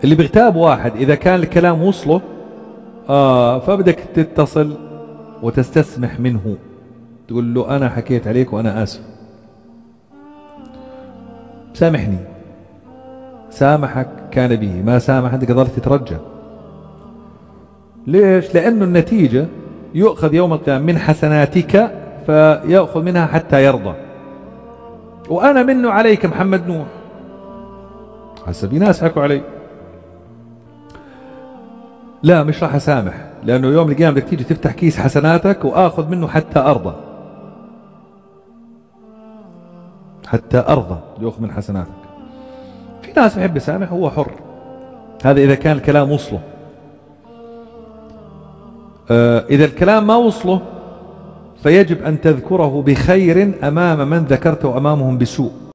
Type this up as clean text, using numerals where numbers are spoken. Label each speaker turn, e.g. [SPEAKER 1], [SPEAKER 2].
[SPEAKER 1] اللي بيغتاب واحد إذا كان الكلام وصله فبدك تتصل وتستسمح منه، تقول له أنا حكيت عليك وأنا آسف، سامحني. سامحك كان به، ما سامح أنت قدرت تترجى. ليش؟ لأنه النتيجة يؤخذ يوم القيامة من حسناتك فيأخذ منها حتى يرضى. وأنا منه عليك محمد نوح، هسه في ناس حكوا علي، لا مش راح أسامح، لأنه يوم القيامة بدك تيجي تفتح كيس حسناتك وآخذ منه حتى أرضى، حتى أرضى يأخذ من حسناتك. في ناس بحب يسامح، هو حر، هذا إذا كان الكلام وصله. إذا الكلام ما وصله فيجب أن تذكره بخير أمام من ذكرته أمامهم بسوء.